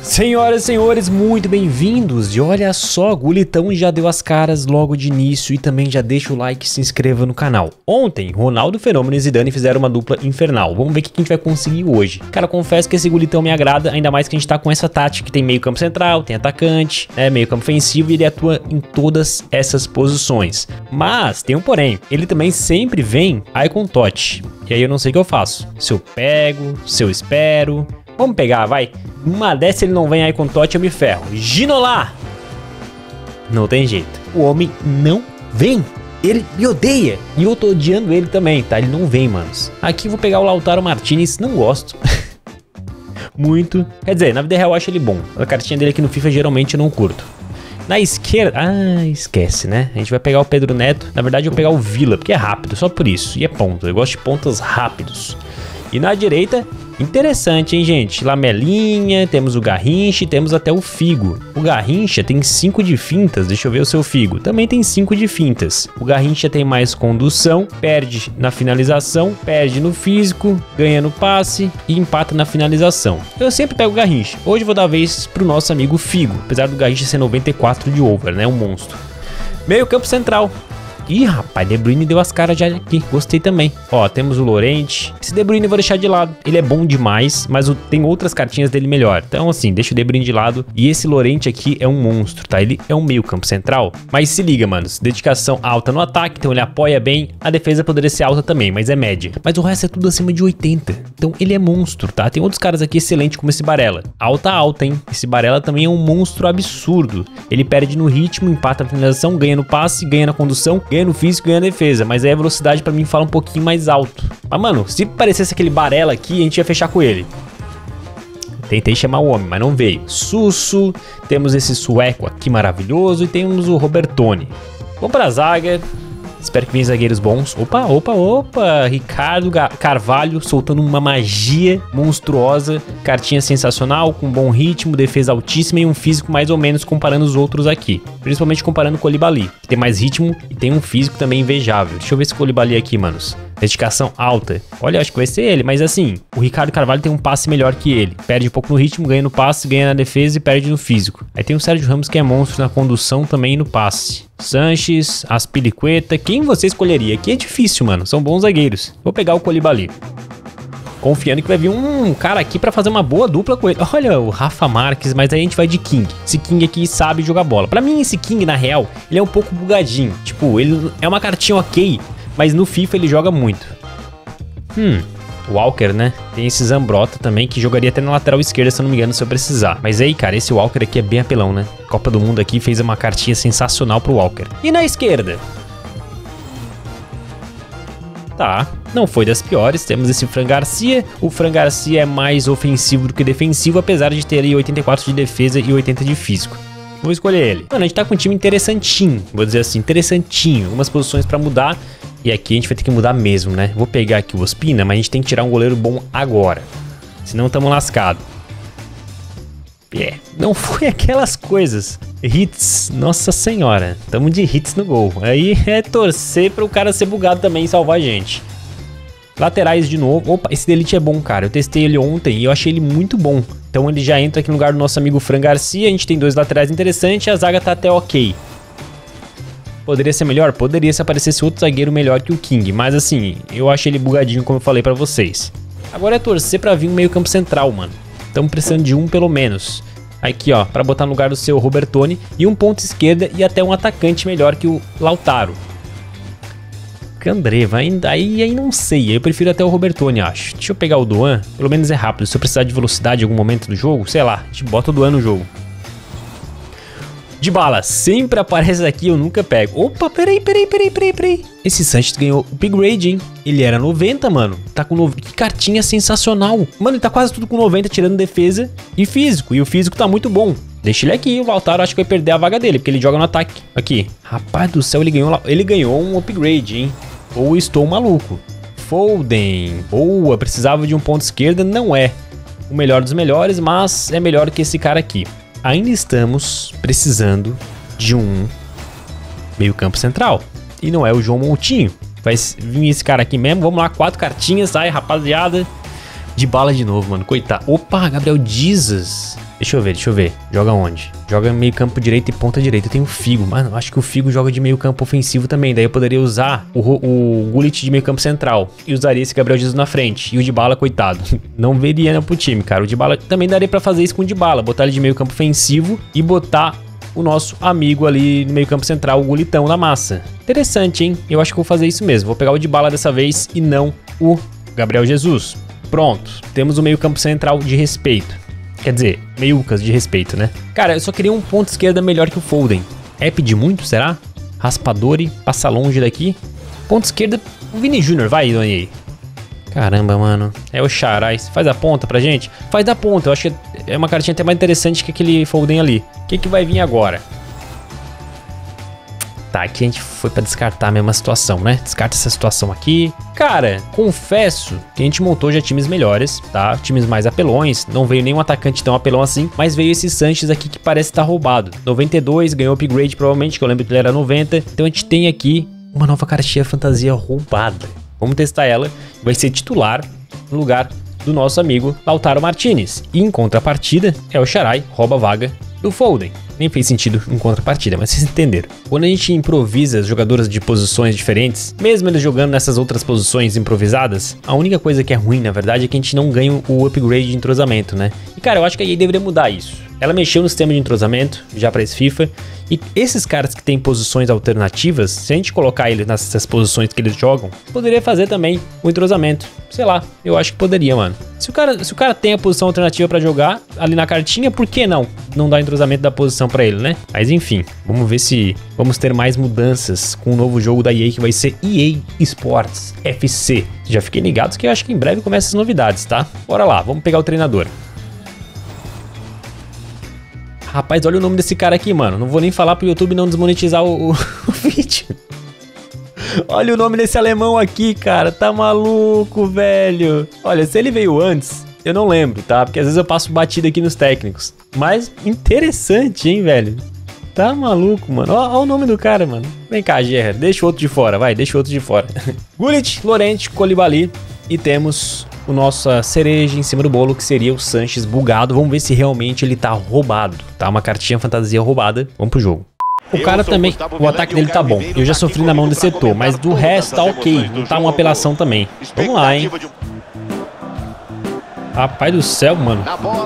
Senhoras e senhores, muito bem-vindos. E olha só, Gulitão já deu as caras logo de início e também já deixa o like e se inscreva no canal. Ontem, Ronaldo Fenômeno e Zidane fizeram uma dupla infernal. Vamos ver o que a gente vai conseguir hoje. Cara, confesso que esse Gulitão me agrada, ainda mais que a gente tá com essa tática que tem meio campo central, tem atacante, meio campo ofensivo e ele atua em todas essas posições. Mas, tem um porém, ele também sempre vem Icon Touch. E aí eu não sei o que eu faço. Se eu pego, se eu espero... Vamos pegar, vai. Uma dessa ele não vem aí com Totti, eu me ferro. Ginola! Não tem jeito. O homem não vem. Ele me odeia. E eu tô odiando ele também, tá? Ele não vem, manos. Aqui eu vou pegar o Lautaro Martinez. Não gosto. Muito. Quer dizer, na vida real eu acho ele bom. A cartinha dele aqui no FIFA geralmente eu não curto. Na esquerda... Ah, esquece, né? A gente vai pegar o Pedro Neto. Na verdade eu vou pegar o Villa, porque é rápido. Só por isso. E é ponto. Eu gosto de pontas rápidos. E na direita... Interessante, hein, gente? Lamelinha, temos o Garrincha e temos até o Figo. O Garrincha tem 5 de fintas, deixa eu ver o seu Figo. Também tem 5 de fintas. O Garrincha tem mais condução, perde na finalização, perde no físico, ganha no passe e empata na finalização. Eu sempre pego o Garrincha. Hoje vou dar vez pro nosso amigo Figo, apesar do Garrincha ser 94 de over, né? Um monstro. Meio campo central. Ih, rapaz, De Bruyne deu as caras já aqui, gostei também. Ó, temos o Llorente. Esse De Bruyne eu vou deixar de lado, ele é bom demais, mas tem outras cartinhas dele melhor. Então assim, deixa o De Bruyne de lado. E esse Llorente aqui é um monstro, tá? Ele é um meio campo central. Mas se liga, manos, dedicação alta no ataque, então ele apoia bem. A defesa poderia ser alta também, mas é média. Mas o resto é tudo acima de 80. Então ele é monstro, tá? Tem outros caras aqui excelentes como esse Barella. Alta, hein? Esse Barella também é um monstro absurdo. Ele perde no ritmo, empata na finalização, ganha no passe, ganha na condução, ganha no físico, ganha na defesa, mas aí a velocidade pra mim fala um pouquinho mais alto. Mas mano, se parecesse aquele Barella aqui, a gente ia fechar com ele. Tentei chamar o homem, mas não veio. Susso, temos esse sueco aqui maravilhoso e temos o Robertoni. Vamos pra zaga. Espero que venham zagueiros bons. Opa. Ricardo Carvalho soltando uma magia monstruosa. Cartinha sensacional, com bom ritmo, defesa altíssima e um físico mais ou menos comparando os outros aqui. Principalmente comparando com o Koulibaly, que tem mais ritmo e tem um físico também invejável. Deixa eu ver esse Koulibaly aqui, manos. Dedicação alta. Olha, acho que vai ser ele, mas assim, o Ricardo Carvalho tem um passe melhor que ele. Perde um pouco no ritmo, ganha no passe, ganha na defesa e perde no físico. Aí tem o Sérgio Ramos que é monstro na condução também e no passe. Sanches, Aspilicueta, quem você escolheria? Aqui é difícil, mano, são bons zagueiros. Vou pegar o Koulibaly. Confiando que vai vir um cara aqui pra fazer uma boa dupla com ele. Olha, o Rafa Marques, mas aí a gente vai de King. Esse King aqui sabe jogar bola. Pra mim, esse King, na real, ele é um pouco bugadinho. Tipo, ele é uma cartinha ok, mas no FIFA ele joga muito. Walker, né? Tem esse Zambrota também, que jogaria até na lateral esquerda, se eu não me engano, se eu precisar. Mas aí, cara, esse Walker aqui é bem apelão, né? Copa do Mundo aqui fez uma cartinha sensacional pro Walker. E na esquerda? Tá, não foi das piores, temos esse Fran Garcia. O Fran Garcia é mais ofensivo do que defensivo, apesar de ter aí 84 de defesa e 80 de físico. Vou escolher ele. Mano, a gente tá com um time interessantinho, vou dizer assim, interessantinho. Algumas posições pra mudar. E aqui a gente vai ter que mudar mesmo, né? Vou pegar aqui o Ospina, mas a gente tem que tirar um goleiro bom agora. Senão tamo lascado. Não foi aquelas coisas. Hits, nossa senhora. Tamo de hits no gol. Aí é torcer para o cara ser bugado também e salvar a gente. Laterais de novo. Opa, esse Delite é bom, cara. Eu testei ele ontem e eu achei ele muito bom. Então ele já entra aqui no lugar do nosso amigo Fran Garcia. A gente tem 2 laterais interessantes e a zaga tá até ok. Poderia ser melhor? Poderia se aparecesse outro zagueiro melhor que o King. Mas assim, eu achei ele bugadinho como eu falei pra vocês. Agora é torcer pra vir um meio campo central, mano. Estamos precisando de um pelo menos. Aqui, ó, pra botar no lugar do seu Robertoni. E um ponto esquerda e até um atacante melhor que o Lautaro. Candreva, aí não sei. Aí eu prefiro até o Robertoni, acho. Deixa eu pegar o Duan. Pelo menos é rápido. Se eu precisar de velocidade em algum momento do jogo, sei lá, a gente bota o Duan no jogo. Dybala, sempre aparece aqui, eu nunca pego. Opa, peraí. Esse Sanches ganhou o upgrade, hein? Ele era 90, mano. Tá com 90. Que cartinha sensacional. Mano, ele tá quase tudo com 90, tirando defesa e físico. E o físico tá muito bom. Deixa ele aqui, o Lautaro acho que vai perder a vaga dele, porque ele joga no ataque. Aqui. Rapaz do céu, ele ganhou um upgrade, hein? Ou estou maluco. Foden. Boa, precisava de um ponto esquerda. Não é o melhor dos melhores, mas é melhor que esse cara aqui. Ainda estamos precisando de um meio campo central. E não é o João Moutinho. Vai vir esse cara aqui mesmo. Vamos lá, 4 cartinhas. Sai, rapaziada. Dybala de novo, mano. Coitado. Opa, Gabriel Jesus. Deixa eu ver. Joga onde? Joga meio campo direito e ponta direita. Tem o Figo. Mano, acho que o Figo joga de meio campo ofensivo também. Daí eu poderia usar o Gullit de meio campo central. E usaria esse Gabriel Jesus na frente. E o Dybala, coitado. Não veria, né, pro time, cara. O Dybala também daria pra fazer isso com o Dybala. Botar ele de meio campo ofensivo e botar o nosso amigo ali no meio campo central, o Gulitão na massa. Interessante, hein? Eu acho que vou fazer isso mesmo. Vou pegar o Dybala dessa vez e não o Gabriel Jesus. Pronto. Temos o meio campo central de respeito. Quer dizer, meiucas de respeito, né? Cara, eu só queria um ponto esquerda melhor que o Foden. É pedir muito, será? Raspadori, passa longe daqui. Ponto esquerda, o Vini Júnior, vai, Doni. Caramba, mano. É o Xarai. Faz a ponta pra gente? Faz a ponta, eu acho que é uma cartinha até mais interessante que aquele Foden ali. O que vai vir agora? Tá, aqui a gente foi pra descartar a mesma situação, né? Descarta essa situação aqui. Cara, confesso que a gente montou já times melhores, tá? Times mais apelões. Não veio nenhum atacante tão apelão assim, mas veio esse Sanches aqui que parece estar roubado. 92, ganhou upgrade provavelmente, que eu lembro que ele era 90. Então a gente tem aqui uma nova cartinha fantasia roubada. Vamos testar ela. Vai ser titular no lugar do nosso amigo Lautaro Martinez. E em contrapartida, é o Xarai, rouba a vaga do Foden. Nem fez sentido em contrapartida, mas vocês entenderam. Quando a gente improvisa as jogadoras de posições diferentes, mesmo eles jogando nessas outras posições improvisadas, a única coisa que é ruim, na verdade, é que a gente não ganha o upgrade de entrosamento, né? E cara, eu acho que a EA deveria mudar isso. Ela mexeu no sistema de entrosamento, já para esse FIFA, e esses caras que têm posições alternativas, se a gente colocar eles nessas posições que eles jogam, poderia fazer também o entrosamento. Sei lá, eu acho que poderia, mano. Se o cara tem a posição alternativa para jogar ali na cartinha, por que não dar entrosamento da posição para ele, né? Mas enfim, vamos ver se vamos ter mais mudanças com o novo jogo da EA que vai ser EA Sports FC. Já fiquem ligados que eu acho que em breve começam as novidades, tá? Bora lá, vamos pegar o treinador. Rapaz, olha o nome desse cara aqui, mano. Não vou nem falar pro YouTube não desmonetizar o vídeo. Olha o nome desse alemão aqui, cara. Tá maluco, velho. Olha, se ele veio antes, eu não lembro, tá? Porque às vezes eu passo batida aqui nos técnicos. Mas interessante, hein, velho? Tá maluco, mano. Olha o nome do cara, mano. Vem cá, Gerrard. Deixa o outro de fora, vai. Deixa o outro de fora. Gullit, Llorente, Koulibaly. E temos o nossa cereja em cima do bolo, que seria o Sanches bugado. Vamos ver se realmente ele tá roubado, tá? Uma cartinha fantasia roubada. Vamos pro jogo. O cara também, o ataque dele tá bom. Eu já sofri na mão desse setor, mas do resto tá ok. Não tá uma apelação também. Vamos lá, hein? Rapaz do céu, mano.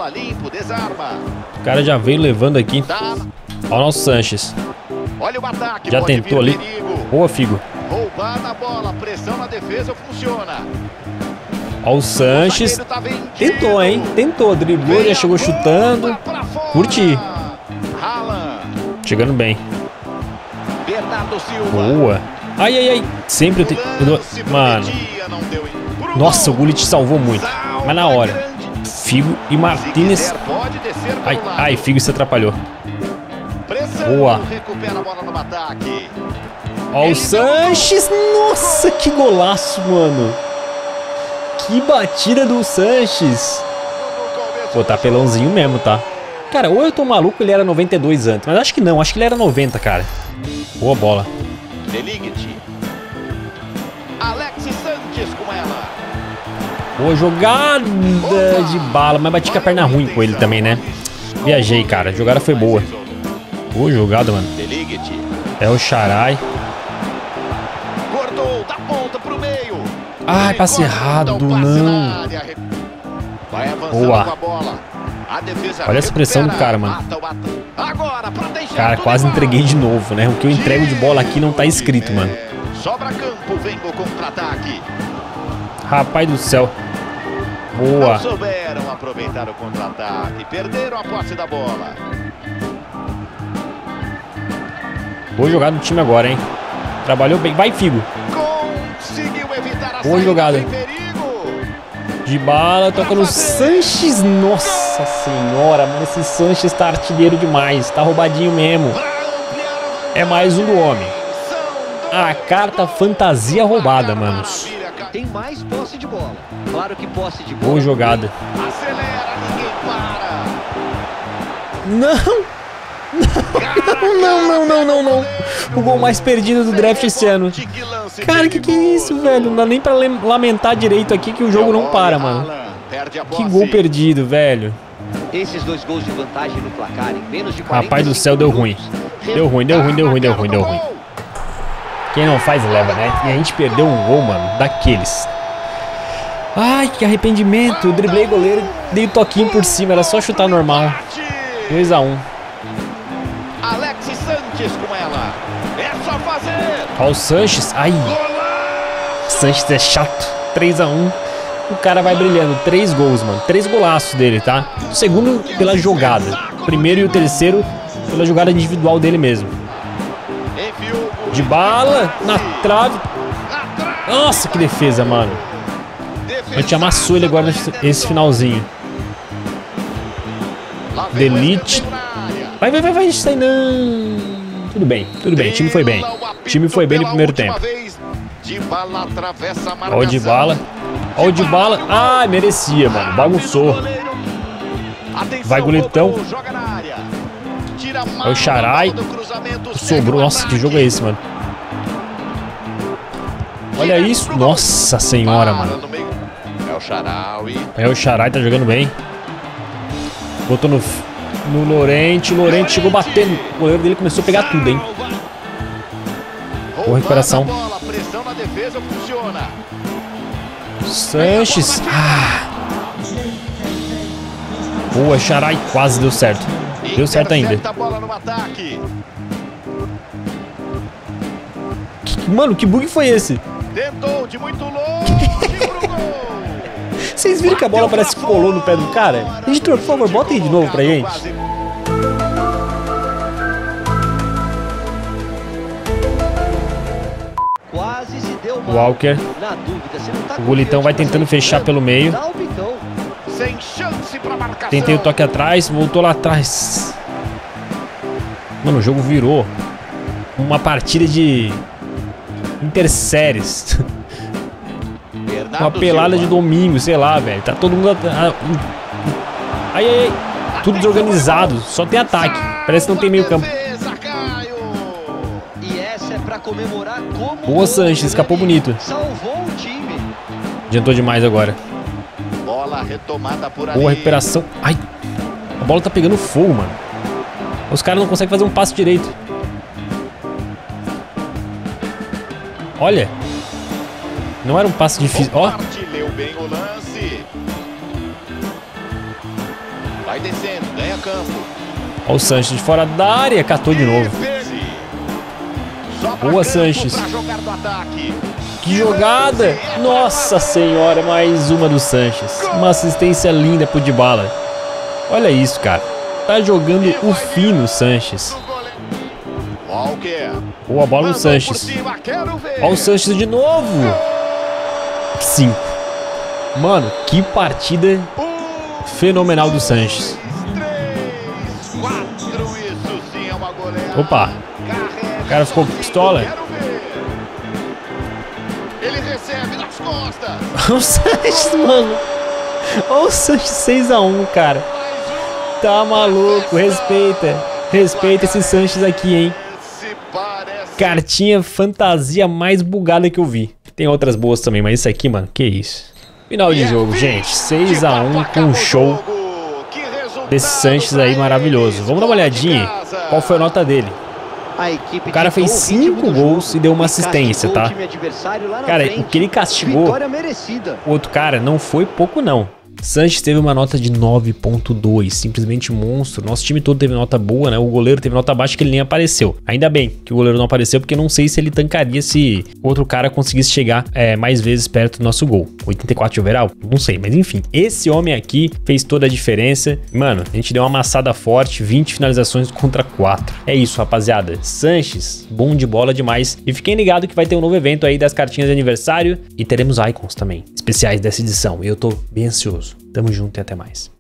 O cara já veio levando aqui. Olha o nosso Sanches. Já tentou ali. Boa, Figo. Roubar na bola, pressão na defesa funciona. Ó, o Sanches tentou, hein? Tentou, driblou, já chegou chutando. Curti. Chegando bem. Boa. Ai, ai, ai. Sempre eu tenho... Mano. Nossa, o Gullit salvou muito. Mas na hora. Figo e Martinez. Ai, ai, Figo se atrapalhou. Boa. Ó, o Sanches. Nossa, que golaço, mano. Que batida do Sanches. Pô, tá pelãozinho mesmo, tá? Cara, ou eu tô maluco, ele era 92 antes. Mas acho que não, acho que ele era 90, cara. Boa bola. Boa jogada de bala. Mas bati com a perna ruim com ele também, né? Viajei, cara. A jogada foi boa. Boa jogada, mano. É o Xarai. Ai, passe errado, não. Boa. Olha a expressão do cara, mano. Cara, quase entreguei de novo, né? O que eu entrego de bola aqui não tá escrito, mano. Rapaz do céu. Boa. Souberam aproveitar o contra-ataque. Perderam a posse da bola. Boa jogada do time agora, hein? Trabalhou bem. Vai, Figo. Boa jogada. Dybala, toca no Sanches. Nossa senhora, mano. Esse Sanches tá artilheiro demais. Tá roubadinho mesmo. É mais um do homem. A carta fantasia roubada, manos. Tem mais posse de bola. Claro que posse de bola. Boa jogada. Acelera, ninguém para. Não. Não. O gol mais perdido do draft esse ano. Cara, que é isso, velho? Não dá nem pra lamentar direito aqui que o jogo não para, mano. Perde a Que posse. gol perdido, velho. Esses 2 gols de vantagem no placar em menos de 45 Rapaz do céu, deu ruim. Deu ruim. Quem não faz, leva, né? E a gente perdeu um gol, mano, daqueles. Ai, que arrependimento. Eu driblei o goleiro, dei o toquinho por cima. Era só chutar normal. 2 a 1. Alexis Sanches com ela. É só fazer. Olha o Sanches. Ai, Sanches é chato. 3 a 1. O cara vai brilhando. 3 gols, mano. 3 golaços dele, tá? O segundo pela jogada. O primeiro e o terceiro pela jogada individual dele mesmo. De bala na trave. Nossa, que defesa, mano. A gente amassou ele agora nesse finalzinho. Delete. Vai. Isso aí não. Tudo bem. O time foi bem. O time foi bem no primeiro tempo. Olha o de bala. Ah, merecia, mano. Bagunçou. Vai, Gulitão. Olha o Xarai. Sobrou. Nossa, que jogo é esse, mano? Olha isso. Nossa senhora, mano. É o Xarai, tá jogando bem. Botou no Lorente. Lorente chegou batendo. O goleiro dele começou a pegar tudo, hein? Boa recuperação. Sanches. Boa, Xarai. Quase deu certo. Deu certo ainda. Mano, que bug foi esse? Tentou de muito longe. Vocês viram que a bola parece que colou no pé do cara? Editor, por favor, bota aí de novo pra gente. Quase se deu mal. Walker. Na dúvida, se não tá O Gulitão vai tentando fechar pelo meio. dá o bicão. Sem chance pra marcação. Tentei o toque atrás, voltou lá atrás. Mano, o jogo virou uma partida de interséries. Uma pelada de domingo, sei lá, velho. Tá todo mundo... Ai. Tudo desorganizado. Só tem ataque. Parece que não tem meio campo. E essa é pra comemorar como Boa, Sanches. Escapou bonito. Salvou o time. Adiantou demais agora. Bola retomada por ali. Boa recuperação. Ai. A bola tá pegando fogo, mano. Os caras não conseguem fazer um passe direito. Olha. Não era um passe difícil. Ó. Leu bem o lance. Vai descendo, ganha campo. Ó o Sanches de fora da área. Catou de novo. Boa, Sanches. Que jogada. Nossa senhora, mais uma do Sanches. Uma assistência linda pro Dybala. Olha isso, cara. Tá jogando o fino, Sanches. Boa bola no Sanches. Olha o Sanches de novo. 5. Mano, que partida fenomenal do Sanches. Opa. O cara ficou pistola. Ele recebe nas costas. O Sanches, mano. Olha o Sanches 6 a 1, cara. Tá maluco, respeita. Respeita esse Sanches aqui, hein. Cartinha fantasia mais bugada que eu vi. Tem outras boas também, mas isso aqui, mano, que isso. Final de jogo, gente. 6 a 1 com um show desse Sanches aí maravilhoso. Vamos dar uma olhadinha qual foi a nota dele. O cara fez 5 gols e deu uma assistência, tá? Cara, o que ele castigou, o outro cara, não foi pouco não. Sanches teve uma nota de 9.2, simplesmente monstro. Nosso time todo teve nota boa, né? O goleiro teve nota baixa que ele nem apareceu. Ainda bem que o goleiro não apareceu, porque não sei se ele tancaria se outro cara conseguisse chegar mais vezes perto do nosso gol. 84 de overall? Não sei, mas enfim. Esse homem aqui fez toda a diferença. Mano, a gente deu uma amassada forte, 20 finalizações contra 4. É isso, rapaziada. Sanches, bom de bola demais. E fiquem ligados que vai ter um novo evento aí das cartinhas de aniversário. E teremos icons também, especiais dessa edição. E eu tô bem ansioso. Tamo junto e até mais.